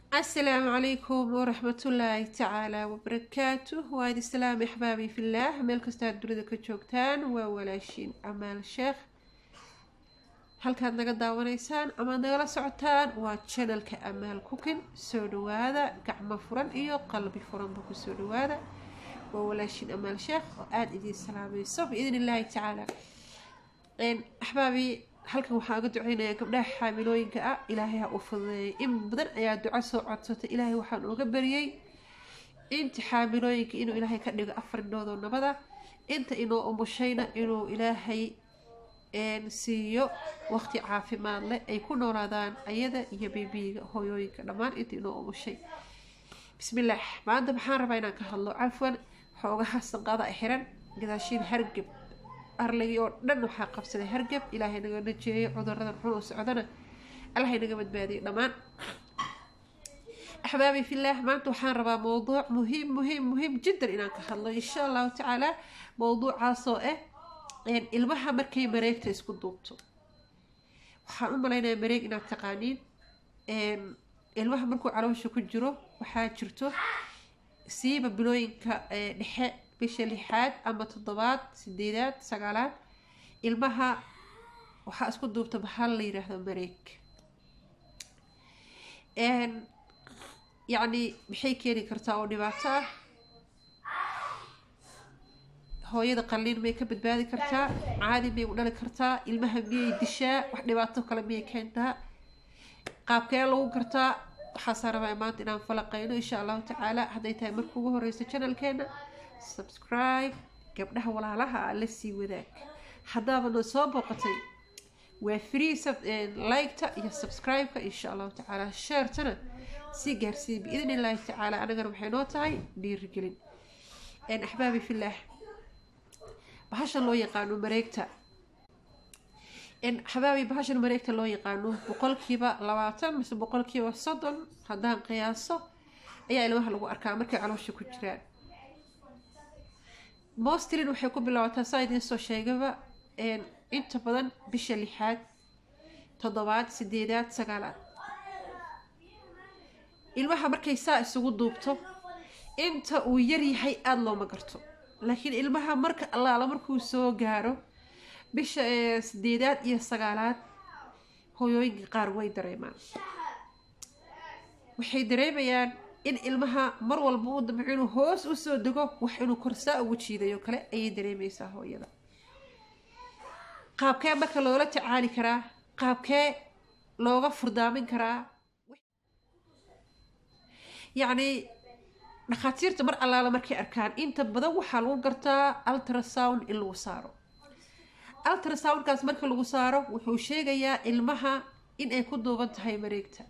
السلام عليكم ورحمة الله تعالى وبركاته. وهذه السلام أحبابي في الله ملك استاد دريدة كجوكتان وولاشين أمال الشيخ. هل كان نقد داونيسان أما نقلا سعتان وشانل كأمال كوكين سودو هذا قعمة فرن إيو قلبي فرن بكو سودو هذا وولاشين أمال الشيخ وآد إذي السلام يصف بإذن الله تعالى. أحبابي halkan waxaan uga duceynayaa gabdhaha xaamilooyinka ah ilaahay ha u fududeeyo in badan ayaa duco soo codsatay ilaahay waxaan uga bariyay inta xaamilooyinka inuu ilaahay ka dhigo afar indhood oo nabada inta inoo umushayna inuu ilaahay siiyo waqti caafimaad leh ay ku noolaadaan ayada iyo beebiga hooyooyinka dhammaan inta inoo umushay. bismillaah maanta waxaan rabaa inaan ka hadlo cafwan xoogaha sanqada xiran gadaashiin hargab arlagii oo dhan waxaa qabsaday hargab ilaahay naga najeeyo cudurradan xun oo socdana allah naga badbaadiyo dhammaan. أحبابي في الله ما أنتو حان ربا موضوع مهم جدا إنان كهالله إن شاء الله تعالى موضوع عاصوئة يعني المها مركي مريك تيسكو دوبتو وحان أمالينا مريك إنان تقانين المها مركو عروشو كجرو وحان جرتو سيبا بلوين كنحاء بيش اللحاد أما تضبات سديدات سقالات المها وحان اسكو دوبتو بحال لي رهدو مريك يعني بحي كيني كرتا أو نباتا هو يدا قليل مي كبد بادي كرتا عادي مي ونالا كرتا المهم مي دشاء وح نباتا وكلا مي كينتا قاب كيلو كرتا حصار ما إيمان إنان فلقينو إن شاء الله تعالى هدايتها مركوه رئيس الشانل كينا سبسكرايب قبلها ولا لها لسي وذاك حدابا نصاب وقتي وفري لايكتا يا سبسكرايب إن شاء الله تعالى شيرتنا سي قارسي بإذن الله تعالى أنا قرب حينوتاي دير رجلين إن أحبابي في الله بحاشا الله يقانو مريكتا إن أحبابي بحاشا مريكتا الله يقانو بقول كيبا لواتن مثل بقول كيبا صدن هدان قياسو أي إلوها لغو أركان مركي على وشي كجران موستلين وحيكون بلواتن سايدين سو شيقبا إن انت بدن بشا لحاد تضبات سديدات سقالات ilmaha markay saa isugu duubto inta uu yar yahay aad loo ma garto laakiin ilmaha marka allaala markuu soo gaaro bisha 8 iyo 9 hooyooyinka qaar way dareemaan waxay dareemayaan in ilmaha mar walba uu damco inuu hoos u soo dego wax inuu korsaa ugu jiidayo kale ayay dareemaysaa hooyada. qaabkee marka loola tacaali karaa qaabkee looga furdaamin karaa يعني نخاتير تمر الله لمركي أركان أنت بدو وحلو قرتا التراساون اللي وصاروا التراساون كاس مركي اللي وصاروا وحوشي جايا المها إن يكون دوبنت هاي مريكتا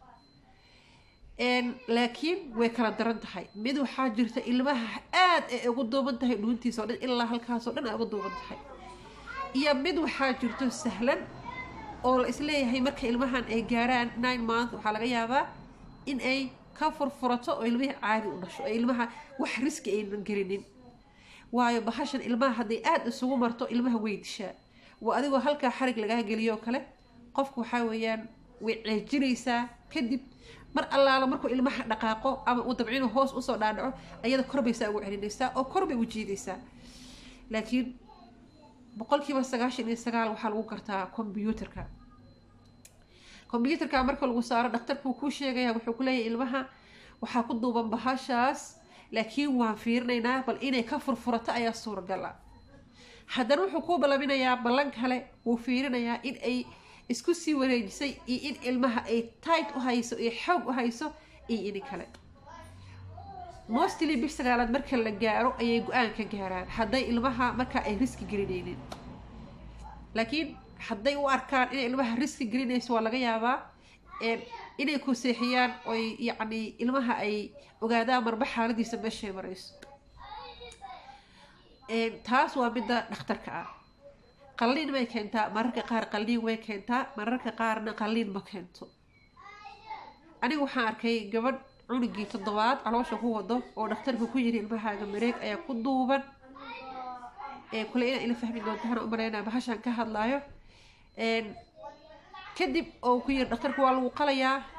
لكن وكلا درنت هاي مدو حاجرت المها يكون دوبنت هاي نونتي صار إلا هالكاسو أنا يكون دوبنت هاي يا مدو حاجرت سهلا أو إسلي هاي مركي المها جاران 9 months وحلا جايا إن أي كفر فرطة أو إلمها عادي ونشوا إلمها وحرسك إيه نجرينين ويا بحشن إلمها هذي قاد سووا مرتو إلمها ويدشاء وأذي وهلك حرق لجاه جليو كله قفكوا حاويان وعجريسا كدب مر الله على مركو إلمها دقاقه أما وتبعينه هوس وصو دانعه أيضا كربي يساوي على النساء أو كربي وجيد يساء لكن بقول كيف استجاش إن استجال وحلو كرتا كمبيوتر marka lagu saaro dhakhtarku ku sheegaya wuxuu ku leeyahay ilmaha waxa ku duuban bahashaas laakiin waan fiirinaynaa bal inay ka furfurato ayaa suuragal ah haddana wuxuu ku balabinayaa ballan kale uu fiirinayaa in ay isku sii wareejisay iyo in ilmaha ay tight u hayso iyo xoog u hayso iyo in kale mostly bisagaalaad marka la gaaro ayay go'aan ka gaaraan haday ilmaha marka ay risk gelinaynin laakiin hadday u arkaan in ilmaha riski gelinayso waa laga yaabaa inay ku seexiyaan oo yacni ilmaha ay ogaadaan marba xaaladiisa meeshay marayso taas waa midda dhakhtarka ah qalliin may keentaa mararka qaar qalliin way keentaa mararka qaarna qalliin ma keento anigu waxaan arkay gabadh cunugii 7 caloosha ku wado oo dhakhtarku ku yiri ilmahaaga mareeg ayaa ku duuban kule ina fahmi doontaan u maleynaa bahashan ka hadlaayo كدب أو كير دكتور كوالو قليا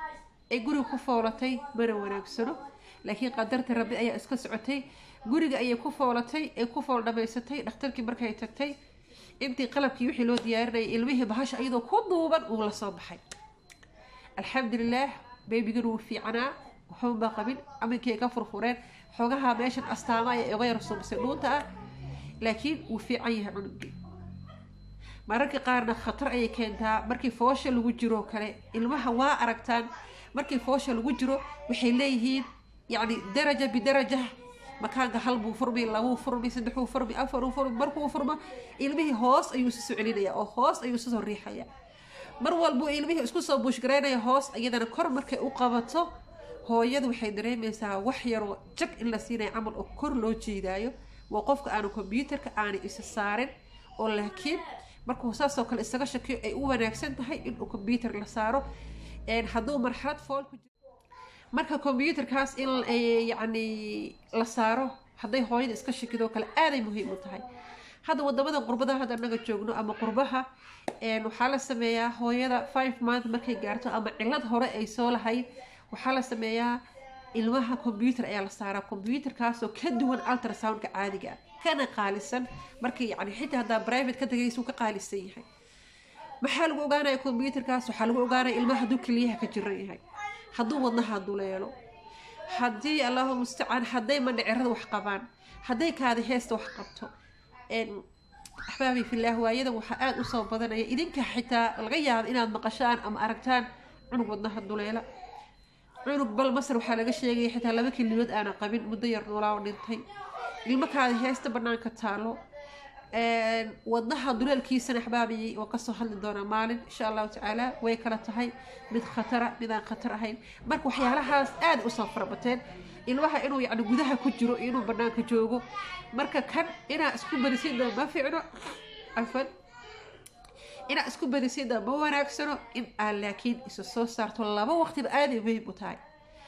ay guriga ku foolatay mana wanaagsano laakiin qadarta rabbi ayaa iska socotay guriga ayay ku foolatay ay ku fool dhamaysatay dhakhtarkii markay tagtay intii qalabkii wixii loo diyaarinayay ilmihii bahasha iyadoo ku duuban uu la soo baxay alxamdulilah beebigan wuu fiicanaa waxba qabin aminkay ka furfureen xogaha meeshan astaama ay uga yar suubsay dhuunta ah laakiin wuu fiican yahay cunugii mararka qaarna khatar ayay keentaa markii foosha lagu jiro kale ilmaha waa aragtaan markii foosha lagu jiro waxay leeyihiin yani daraja bidaraja makaanka hal buu furmi laba furmi saddex furmi afar furmi markuu furmo ilmihii hoos ayuu soo celinaya oo hoos ayuu soo riixaya mar walba ilmihii isku soo buushgareynaya hoos iyadana kor markay u qabato hooyadu waxay dareemaysaa wax yar oo jag in la siinayo camal oo kor loo jeedaayo waa qofka aanu computerka aanu isa saarin oo laakiin markuu saasoo kale isaga shakiyo ay u wanaagsan tahay inuu computer la saaro hadduu marxalad fool ku jiro marka computerkaas in yani la saaro hadday hooyada iska shakido kale aaday muhiim u tahay hadda wadamada qurbadaha hadda anaga joogno ama qurbaha waxaa la sameeyaa hooyada 5 month markay gaarto ama cilad hore ay soo lahayd waxaa la sameeyaa ilmaha computer ayaa la saaraa computerkaasoo ka duwan ultrasoundka caadiga kana qaalisan markii yani xitaa haddaa private ka tagaysu ka qaalisan yahay maxaa lagu ogaanaya computerkaas waxaa lagu ogaanaya ilmaha hadduu keliyaha ka jiran yahay hadduu wadnaha duleelo haddii allahu mustacaan hadday mandhicirada wax qabaan hadday kaadi heesta wax qabto axbaabi fillaah waayadan waxaa aada usoo badanaya idinka xitaa laga yaabo inaad maqashaan ama aragtaan cunug wadnaha duleela cunug bal masar waxaa laga sheegaya xitaa 2 keliyood aana qabin muddo yar noolaa oo dhintay ilmo kaadi heesta banaanka taalo wadnaha duleelkiisana axbaabi waa kasoo hadli doonaa maalin insha allahu tacaala way kala tahay mid khatara midaan khatar ahayn marka waxyaalahaas aada usoo farabateen ilmaha inuu yani gudaha ku jiro iyo inuu banaanka joogo marka kan inaa isku barisidna ma fiicno afan inaa isku barisidna ma wanaagsano in aan laakiin isu soo saarto 2 waqtiba aada muhiim u tahay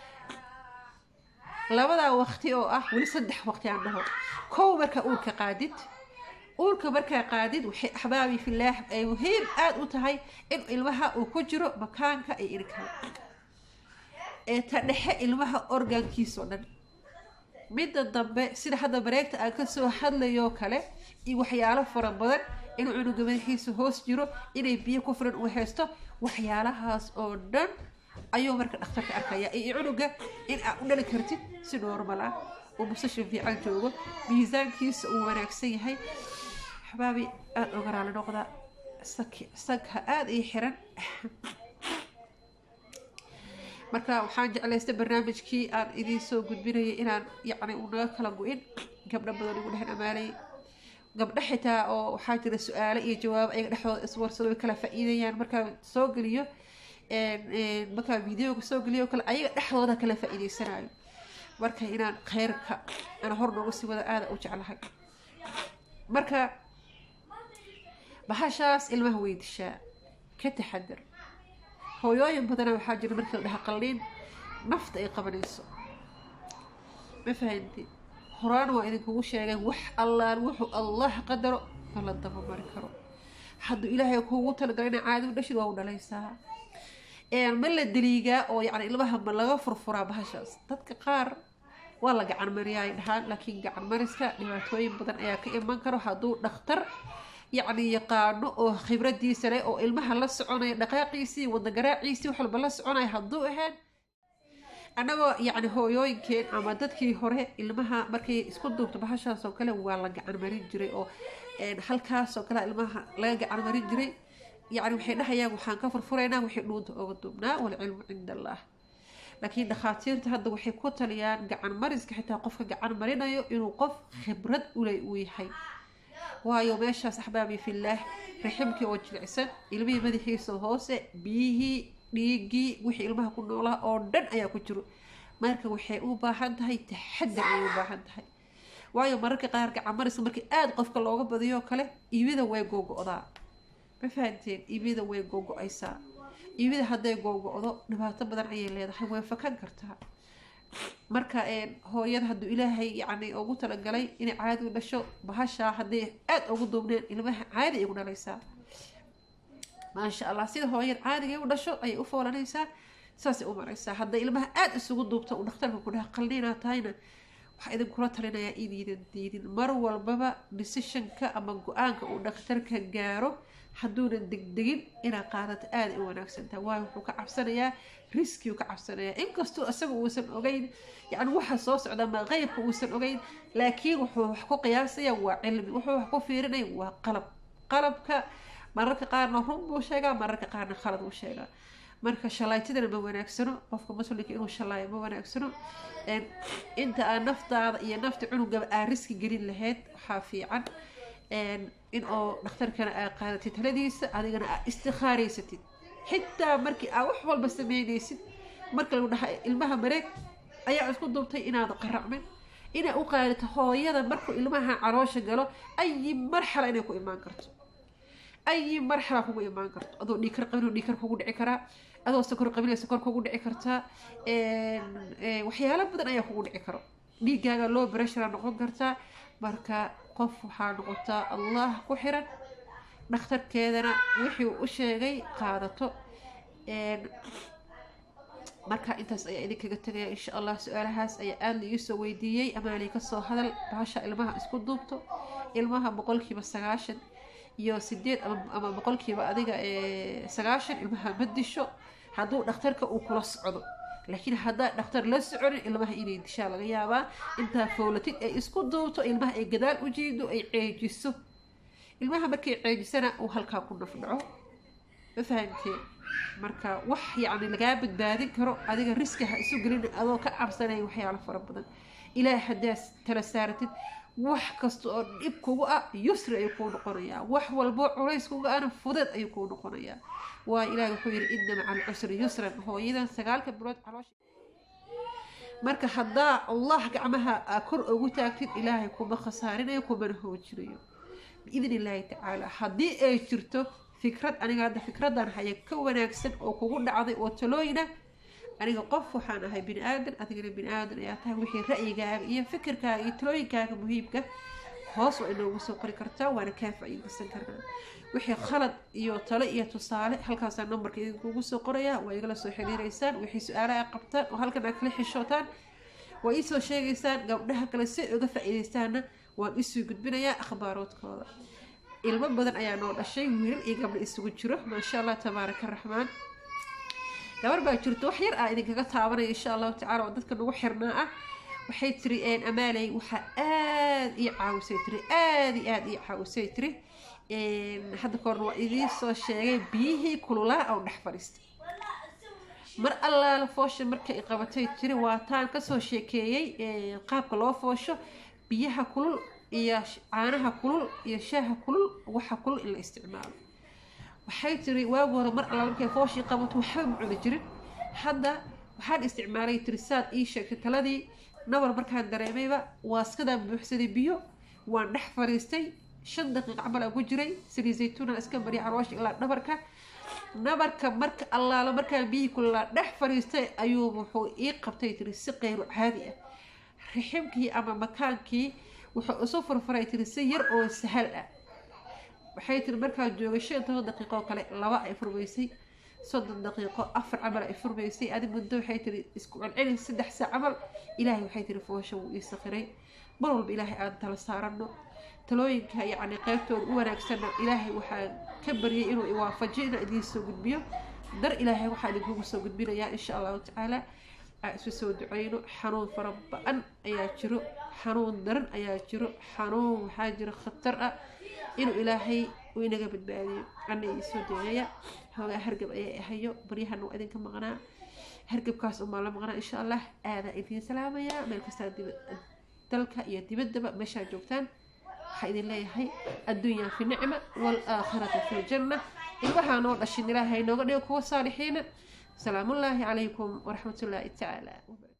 labadaa waqti oo ah weli 3 waqti aan dhaho kow marka uurka qaadid uurka markaa qaadid waxay axbaabi fillaah ay muhiim aada u tahay in ilmaha uu ku jiro makaanka ay inkala ta dhexe ilmaha orgaankiisoo dhan midda dambe sida hadda bareegta aan kasoo hadlayo kale iyo waxyaalo fara badan inuu cunuga madaxiisa hoos jiro inay biyo ku filan u haysto waxyaalahaas oo dhan ayuu marka dhakhtarka arkaya iyo cunuga in aad u dhali kartid si normal ah oo musashin fiican joogo miisaankiisa uu wanaagsan yahay axbaabi aada uga raali noqda sagha aada ii xiran marka waxaan jeclaystay barnaamijkii aan idiin soo gudbinayay inaan yani unaga kala go-in gabdho badan igu dhehen amaalay gabdho xitaa oo waxaa jira su-aalo iyo jawaabo ayaga dhexdooda iswarsado way kala faa-iidayaan markaa soo geliyo markaa videoga soo geliyo kale ayaga dhexdooda kala faa-iideysanayo marka inaan kheyrka aan hor nooga sii wada aada u jeclahay marka bahashaas ilmaha way dishaa ka taxadar hooyooyin badana waxaa jira markii la dhaha qalliin nafta ay qabanayso ma fahanti horaan waa idinkugu sheegay wax allaan wuxuu allah qadaro ma la dabamari karo hadduu ilaahay kuugu talagalay inay caadi u dhashid waa u dhalaysaa ma la daliigaa oo yani ilmaha ma laga furfuraa bahashaas dadka qaar waa la gacan mariyaa ay dhahaan laakiin gacan mariska dhibaatooyin badan ayaa ka iman karo hadduu dhakhtar يعني يقانو أو خبرتي سلة أو المها لا سعوني دقائقيسي ودقراعيسي وحلب لا سعوني هالضوءهن أنا يعني هو يمكن عمدتك هره المها مركي اسكندو تبحشها سو كلا ولا عن مريض جري أو حلقة سو كلا المها لا عن مريض جري يعني وحين حيا وحن كفر فرينا وحين نود أقدمنا والعلم عند الله لكن دخاتير تهدو وحي كوتليان عن مريض حتى قف عن مريض إنه قف خبرت ويحي waayo meeshaas axbaabi fillaah raximkii oo jilicsan ilmihii madaxiisa hoose biyihii dhiigii wixii ilmaha ku noolaa oo dhan ayaa ku jiro marka waxay u baahan tahay taxadar ay u baahan tahay waayo mararka qaar gacamaris markii aada qofka looga badiyo kale iibida way googo'daa ma fahanteen iibida way googo'aysaa iibida hadday googo'do dhibaato badan ayay leedahay way fakan kartaa marka hooyada hadduu ilaahay yani ugu talagalay inay caadi u dhasho bahashaa hadday aada ugu duubneen ilmaha caadi ay ugu dhalaysaa maasha allah sida hooyada caadiga u dhasho ayay u foolanaysaa saas u maraysaa hadda ilmaha aad isugu duubta uu dhakhtarka ku dhaha qalliinaa tahayna waxaa idin kula talinayaa idiidan diidin mar walbaba decisionka ama go-aanka uu dhakhtarka gaaro hadduunan degdegin inaa qaadato aada u wanaagsantaha waayo wuxuu ka cabsanayaa riskiu ka cabsanayaa inkastoo isaga uusan ogeyn yani waxa soo socda ma qeybka uusan ogeyn laakiin wuxuu wax ku qiyaasaya waa cilmi wuxuu wax ku fiirinaya waa qalabka mararka qaarna run buu sheegaa mararka qaarna khalad buu sheegaa marka shalaytidana ma wanaagsano qofka muslimka inuu shalaayo ma wanaagsano inta aan naftaada iyo nafta cunugaba aa riski gelin lahayd waxaa fiican in oo dhakhtarkana aa qaadatid taladiisa adigana aa istikhaaraysatid xitaa markii aa wax walba sameynaysid marka lagu dhaha ilmaha mareeg ayaa isku duubtay inaad qaracmin inaa u qaadato hooyada markuu ilmaha caloosha galo ayi marxala inay ku imaan karto أي مرحلة كوجو إيمان كرت أدو ديكر قبل ديكر كوجو دعي كرا أدو سكر قبل سكر كوجو دعي كرتا وحيالا بدنا أيه كوجو دعي كرا ديجا لو برشة نقول كرتا مركا قف حان قطا الله كحرا نختار كذا وحي وشيء قادته marka intaas ayaa idinka kaga tagaya insha Allah su'aalahaas ayaa aad la isoo weydiiyay amaanay ka soo hadal baasha ilmaha isku duubto ilmaha 9% iyo 8 ama 100% adiga 9 ilmaha madisho haduu dhakhtarka uu kula socdo laakiin hadaa dhakhtar la socon ilmaha inay disha laga yaabaa inta fowlatid ay isku duubto ilmaha ay gadaal u jiido ay ceejiso ilmaha markay ceejisana uu halka ku nafdhaco fahamtay marka wax yaani laga badbaadin karo adiga riskiga isu galin adoo ka cabsanay waxyaalo fara badan ilaahay hadaas tala saaratid wax kasto oo dib kugu ah yusri ay ku noqonaya wax walbo culays kugu aan fudud ay ku noqonaya waa ilaahay wuxuu yiri inna ma'al usri yusran hooyadan sagaalka bilood caloosh marka hadaa Allah gacmaha kor ugu taagtid ilaahay kuma khasaarinayo kuma hoojinayo باذن الله تعالى hadii ay jirto fikrad aniga hada fikradan haya ka wanaagsan oo kugu dhacday oo talooyina aniga qof waxaan ahay bini aadan adigana bini aadan ayaa tahay wixii ra'yigaaga iyo fikirkaaga iyo talooyinkaaga muhiimka hoos oo inoogu soo qori kartaa waana ka faa'iideysan karnaa wixii khalad iyo talo iyo tusaale halkaas numberka idinku soo qoraya waa igala soo xiriireysaan wixii su'aalaha qabtaan oo halkan aad kala xishootaan waa isoo sheegaysaan gabdhaha kale si uga faa'iideystaana waan isoo gudbinayaa akhbaaroodkooda ilmo badan ayaa noo dhashay wiil iyo gabdho isugu jiro ma sha Allah tabaaraka raxmaan gabar baa jirto wax yar idin kaga taabanay insha Allah ta'ala dadka nagu xirnaa ah waxay tiri amaalay waxa aad ii caawisay tiri aad ii caawisay tiri hadda koorna waa idin soo sheegay biyihii kululaa oo dhex fadhiistay mar alla la foosho markay qabatay tiri waa taan ka soo sheekeeyay qaabka loo foosho biyaha kulul iyo caanaha kulul iyo shaaha kulul waxa kulul in la isticmaalo waxay tiri waagoor mar alla markay fooshi qabato waxa ma cuni jirin hadda waxaan isticmaalay tirisaad ii sheegtay taladii nabar markaan dareemayba waa iskada buuxsaday biyo waan dhex fariistay 5 daqiiqo camal ugu jiray saliid zaytuun iska bari caloosh ilaa nabarka marka alla markaan biyo kulul dhex fariistay ayuu wuxuu ii qabtay tiri si qeyr caadi ah riximkii ama makaankii wuxuu soo furfuray tiri si yar oo sahal ah waxay tiri markaa joogay 5 daqiiqo kale laba ay furmaysay 3 daqiiqo 4 camal ay furmaysay aad muddo waxay tiri isku celcelin 3 saac camal ilaahay waxay tiri foosho uu isqiray mar walba ilaahay aan tala saarano talooyinka yaani qaybtooda u wanaagsan ilaahay waxa ka bariyay inuu i waafajiyo idin soo gudbiyo dar ilaahay waxa idinku soo gudbinayaa insha Allah ta'ala soo duceyno xanuun farabaan ayaa jiro xanuun daran ayaa jiro xanuun waxa jiro khatar ah inuu ilaahay uu inaga badbaadiyo anay soo duceeya hooga hargab ay hayo bariyahan oo idinka maqnaa hargabkaas oo maal maqnaa insha Allah aada idin salaamaya meel kasta dalka iyo dibadaba meesha joogtaan waxa idin leeyahay adduunyo fi nicma wal aakhiratu fi janna ilmaha noo dhashin ilaahay nooga dhigo kuwa saalixiina salaamu alaykum wa rahmatullahi ta'ala